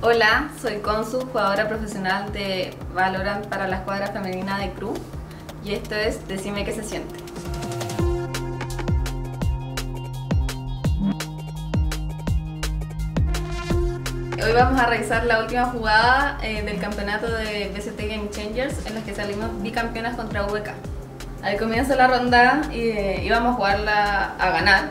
Hola, soy Consu, jugadora profesional de Valorant para la escuadra femenina de Crew, y esto es Decime qué se siente. Hoy vamos a revisar la última jugada del campeonato de BCT Game Changers, en la que salimos bicampeonas contra VK. Al comienzo de la ronda íbamos a jugarla a ganar.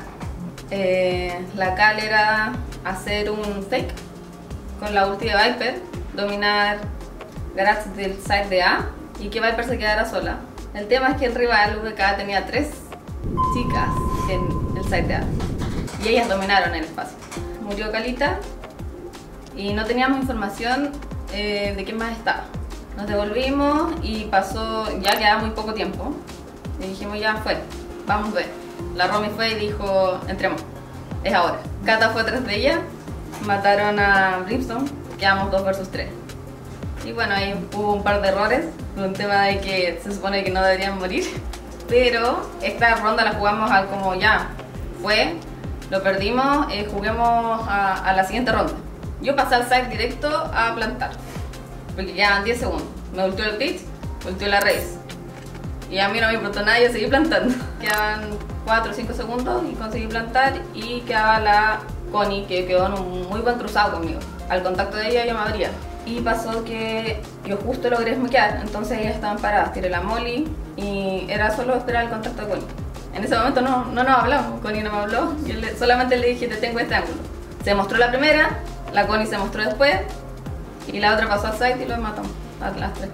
La cal era hacer un fake con la ulti de Viper, dominar Garage del side de A y que Viper se quedara sola. El tema es que el rival VK tenía 3 chicas en el side de A y ellas dominaron el espacio. Murió Calita y no teníamos información de quién más estaba. Nos devolvimos y pasó, ya quedaba muy poco tiempo y dijimos ya fue, vamos a ver. La Romy fue y dijo entremos, es ahora. Kata fue tras de ella, mataron a Brimstone, quedamos 2 versus 3. Y bueno, ahí hubo un par de errores, un tema de que se supone que no deberían morir, pero esta ronda la jugamos al como ya fue, lo perdimos, juguemos a la siguiente ronda. Yo pasé al side directo a plantar, porque quedaban 10 segundos. Me ultió el pitch, ultió la race. Y a mí no me importó nada, yo seguí plantando. Quedaban 4 o 5 segundos y conseguí plantar y quedaba la Connie, que quedó en un muy buen cruzado conmigo. Al contacto de ella yo me abría. Y pasó que yo justo logré smokear, entonces ellas estaban paradas. Tiré la molly y era solo esperar el contacto de Connie. En ese momento no nos hablamos, Connie no me habló. Yo solamente le dije te tengo este ángulo. Se mostró la primera, la Connie se mostró después y la otra pasó al site y lo matamos a las 3.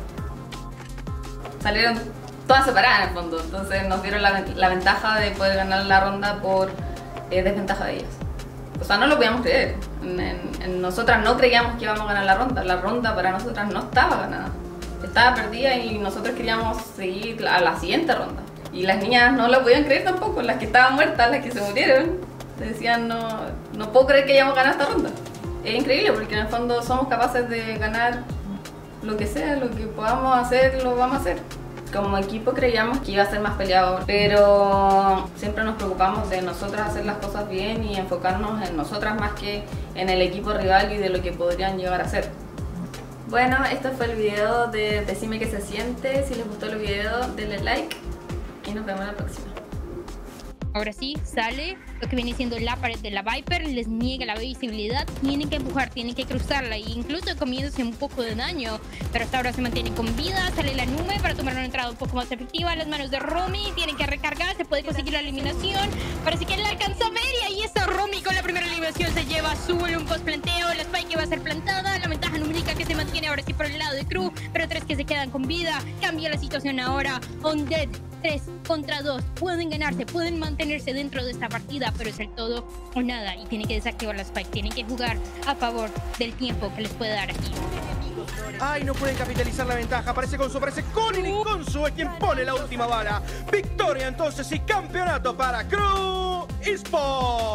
Salieron todas separadas en el fondo, entonces nos dieron la ventaja de poder ganar la ronda por desventaja de ellas. O sea, no lo podíamos creer. Nosotras no creíamos que íbamos a ganar la ronda. La ronda para nosotras no estaba ganada. Estaba perdida y nosotros queríamos seguir a la siguiente ronda. Y las niñas no lo podían creer tampoco. Las que estaban muertas, las que se murieron, decían no puedo creer que hayamos ganado esta ronda. Es increíble porque en el fondo somos capaces de ganar lo que sea, lo que podamos hacer, lo vamos a hacer. Como equipo creíamos que iba a ser más peleado, pero siempre nos preocupamos de nosotras hacer las cosas bien y enfocarnos en nosotras más que en el equipo rival y de lo que podrían llegar a ser. Bueno, este fue el video de Decime qué se siente. Si les gustó el video, denle like y nos vemos la próxima. Ahora sí, sale lo que viene siendo la pared de la Viper, les niega la visibilidad, tienen que empujar, tienen que cruzarla e incluso comiéndose un poco de daño, pero hasta ahora se mantienen con vida. Sale la nube para tomar una entrada un poco más efectiva. Las manos de Romy tienen que recargar, se puede conseguir la eliminación, parece que la alcanza a ver y ahí está Romy con la primera eliminación. Se lleva azul, un post planteo, la Spike va a ser plantada, la ventaja numérica que se mantiene ahora sí por el lado de Crew, pero 3 que se quedan con vida. Cambia la situación ahora, Undead 3 contra 2, pueden ganarse, pueden mantenerse dentro de esta partida, pero es el todo o nada y tienen que desactivar la Spike, tienen que jugar a favor del tiempo que les puede dar aquí. Ay, no pueden capitalizar la ventaja, parece Connie y Consu es quien pone la última bala. Victoria entonces y campeonato para Crew Esports.